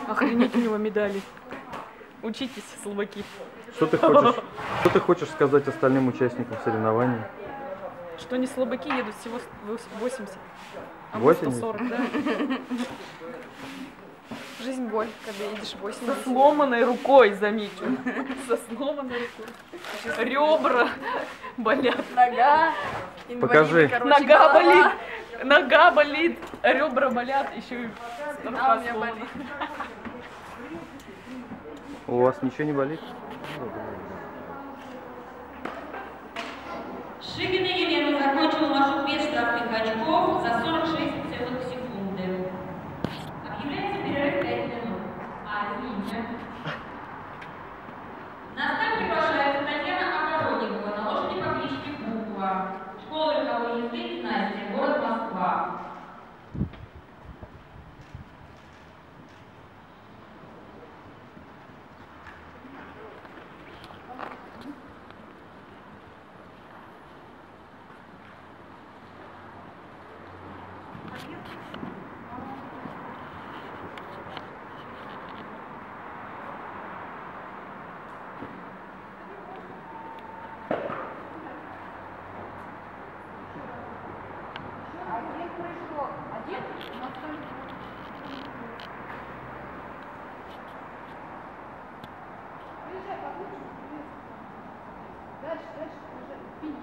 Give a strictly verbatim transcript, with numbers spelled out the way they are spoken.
Охренеть, у него медали. Учитесь, слабаки. Что ты хочешь, что ты хочешь сказать остальным участникам соревнований? Что не слабаки едут всего восемьдесят. А мы восемьдесят? сто сорок, да. Жизнь боль, когда едешь восемьдесят. Со сломанной рукой, замечу. Со сломанной рукой. Ребра болят. Нога. Покажи. Нога болит. Нога болит. Ребра болят. Еще и А у меня болит. У вас ничего не болит? Шигина Елена закончила маршрут без штрафных очков за сорок шесть целых секунды. Объявляется перерыв пять минут. А, извините. На старт приглашается Татьяна Огородникова на лошади по кличке Буква. Школа верховой езды «Династия», город Москва. Дальше, дальше, уже.